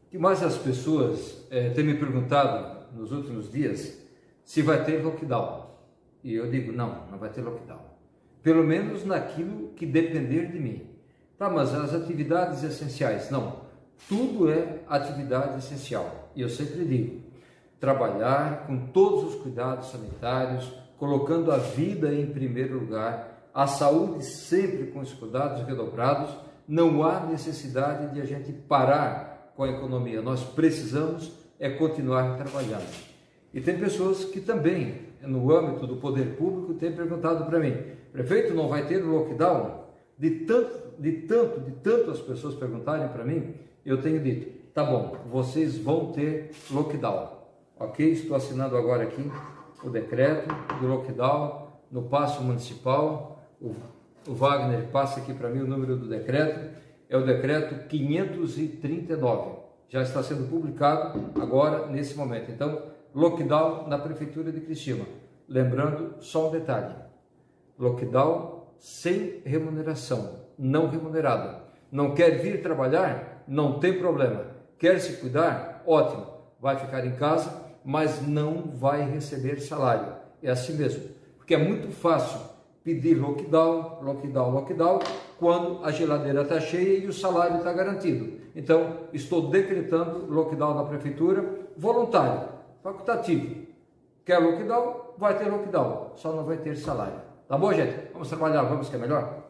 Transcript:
que mais as pessoas têm me perguntado nos últimos dias se vai ter lockdown. E eu digo, não vai ter lockdown. Pelo menos naquilo que depender de mim. Tá, mas as atividades essenciais? Não. Tudo é atividade essencial. E eu sempre digo, trabalhar com todos os cuidados sanitários, colocando a vida em primeiro lugar, a saúde sempre com os cuidados redobrados. Não há necessidade de a gente parar com a economia. Nós precisamos continuar trabalhando. E tem pessoas que também, no âmbito do poder público, têm perguntado para mim, prefeito, não vai ter lockdown? De tanto as pessoas perguntarem para mim, eu tenho dito, tá bom, vocês vão ter lockdown, ok? Estou assinando agora aqui o decreto do lockdown no Paço Municipal. O Wagner passa aqui para mim o número do decreto, é o decreto 539, já está sendo publicado agora nesse momento. Então, lockdown na Prefeitura de Criciúma. Lembrando só um detalhe, lockdown sem remuneração, não remunerada. Não quer vir trabalhar? Não tem problema. Quer se cuidar? Ótimo, vai ficar em casa, mas não vai receber salário. É assim mesmo, porque é muito fácil pedir lockdown, quando a geladeira está cheia e o salário está garantido. Então, estou decretando lockdown na Prefeitura, voluntário, facultativo. Quer lockdown? Vai ter lockdown, só não vai ter salário. Tá bom, gente? Vamos trabalhar, vamos que é melhor?